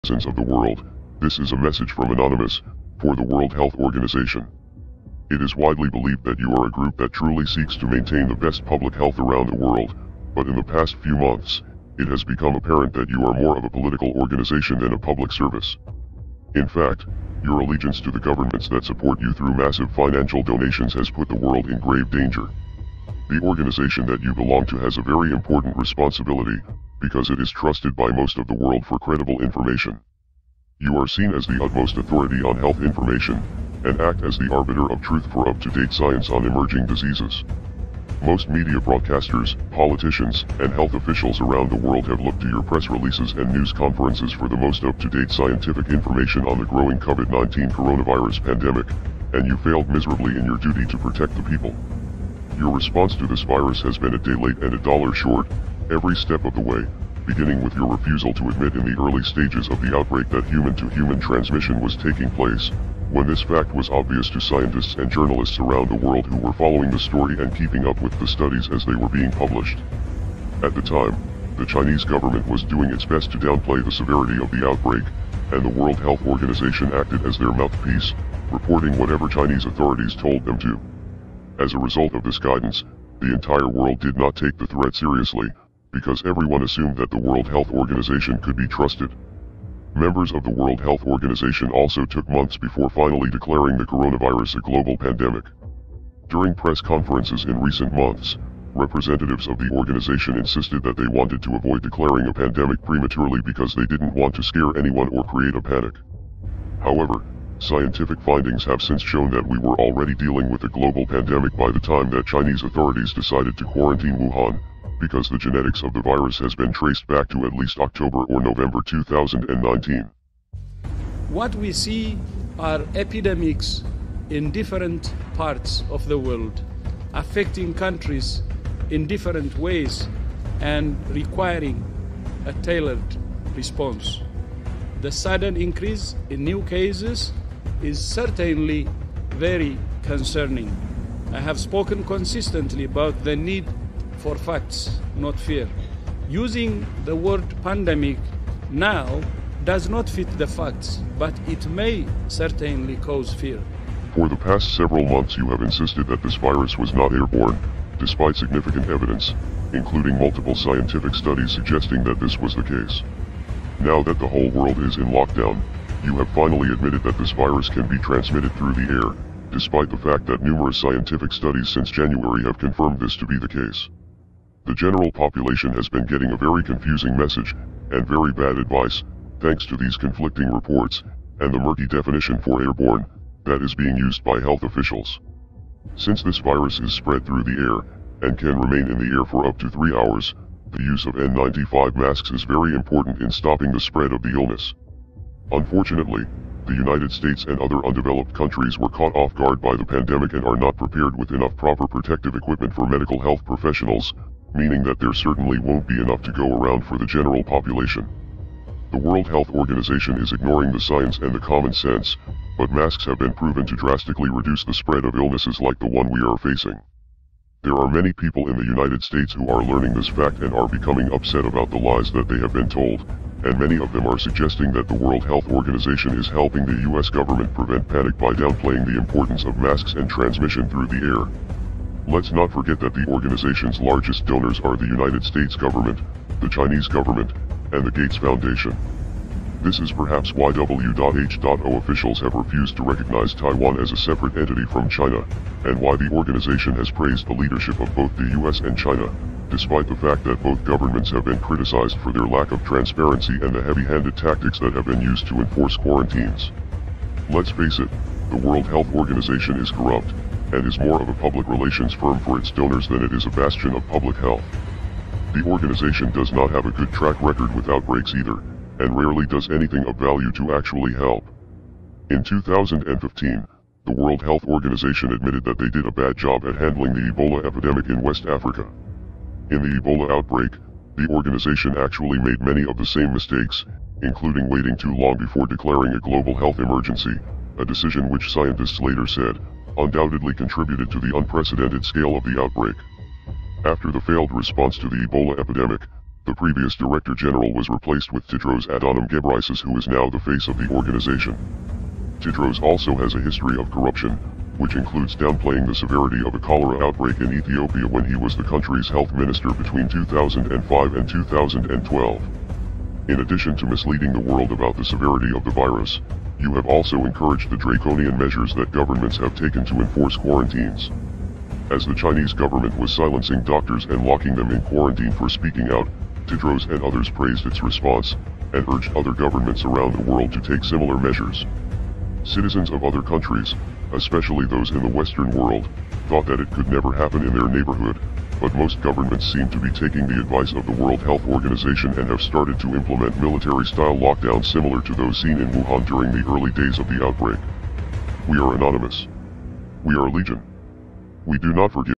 citizens of the world, this is a message from Anonymous, for the World Health Organization. It is widely believed that you are a group that truly seeks to maintain the best public health around the world, but in the past few months, it has become apparent that you are more of a political organization than a public service. In fact, your allegiance to the governments that support you through massive financial donations has put the world in grave danger. The organization that you belong to has a very important responsibility, because it is trusted by most of the world for credible information. You are seen as the utmost authority on health information, and act as the arbiter of truth for up-to-date science on emerging diseases. Most media broadcasters, politicians, and health officials around the world have looked to your press releases and news conferences for the most up-to-date scientific information on the growing COVID-19 coronavirus pandemic, and you failed miserably in your duty to protect the people. Your response to this virus has been a day late and a dollar short, every step of the way, beginning with your refusal to admit in the early stages of the outbreak that human-to-human transmission was taking place, when this fact was obvious to scientists and journalists around the world who were following the story and keeping up with the studies as they were being published. At the time, the Chinese government was doing its best to downplay the severity of the outbreak, and the World Health Organization acted as their mouthpiece, reporting whatever Chinese authorities told them to. As a result of this guidance, the entire world did not take the threat seriously, because everyone assumed that the World Health Organization could be trusted. Members of the World Health Organization also took months before finally declaring the coronavirus a global pandemic. During press conferences in recent months, representatives of the organization insisted that they wanted to avoid declaring a pandemic prematurely because they didn't want to scare anyone or create a panic. However, scientific findings have since shown that we were already dealing with a global pandemic by the time that Chinese authorities decided to quarantine Wuhan, because the genetics of the virus has been traced back to at least October or November 2019. What we see are epidemics in different parts of the world, affecting countries in different ways and requiring a tailored response. The sudden increase in new cases is certainly very concerning. I have spoken consistently about the need for facts, not fear. Using the word pandemic now does not fit the facts, but it may certainly cause fear. For the past several months you have insisted that this virus was not airborne, despite significant evidence, including multiple scientific studies suggesting that this was the case. Now that the whole world is in lockdown, you have finally admitted that this virus can be transmitted through the air, despite the fact that numerous scientific studies since January have confirmed this to be the case. The general population has been getting a very confusing message, and very bad advice, thanks to these conflicting reports, and the murky definition for airborne, that is being used by health officials. Since this virus is spread through the air, and can remain in the air for up to 3 hours, the use of N95 masks is very important in stopping the spread of the illness. Unfortunately, the United States and other undeveloped countries were caught off guard by the pandemic and are not prepared with enough proper protective equipment for medical health professionals, meaning that there certainly won't be enough to go around for the general population. The World Health Organization is ignoring the science and the common sense, but masks have been proven to drastically reduce the spread of illnesses like the one we are facing. There are many people in the United States who are learning this fact and are becoming upset about the lies that they have been told, and many of them are suggesting that the World Health Organization is helping the US government prevent panic by downplaying the importance of masks and transmission through the air. Let's not forget that the organization's largest donors are the United States government, the Chinese government, and the Gates Foundation. This is perhaps why WHO officials have refused to recognize Taiwan as a separate entity from China, and why the organization has praised the leadership of both the US and China, despite the fact that both governments have been criticized for their lack of transparency and the heavy-handed tactics that have been used to enforce quarantines. Let's face it, the World Health Organization is corrupt, and is more of a public relations firm for its donors than it is a bastion of public health. The organization does not have a good track record with outbreaks either, and rarely does anything of value to actually help. In 2015, the World Health Organization admitted that they did a bad job at handling the Ebola epidemic in West Africa. In the Ebola outbreak, the organization actually made many of the same mistakes, including waiting too long before declaring a global health emergency, a decision which scientists later said undoubtedly contributed to the unprecedented scale of the outbreak. After the failed response to the Ebola epidemic, The previous Director General was replaced with Tedros Adhanom Ghebreyesus, who is now the face of the organization. Tedros also has a history of corruption, which includes downplaying the severity of a cholera outbreak in Ethiopia when he was the country's health minister between 2005 and 2012. In addition to misleading the world about the severity of the virus, you have also encouraged the draconian measures that governments have taken to enforce quarantines. As the Chinese government was silencing doctors and locking them in quarantine for speaking out, Tedros and others praised its response, and urged other governments around the world to take similar measures. Citizens of other countries, especially those in the Western world, thought that it could never happen in their neighborhood, but most governments seem to be taking the advice of the World Health Organization and have started to implement military-style lockdowns similar to those seen in Wuhan during the early days of the outbreak. We are anonymous. We are Legion. We do not forgive.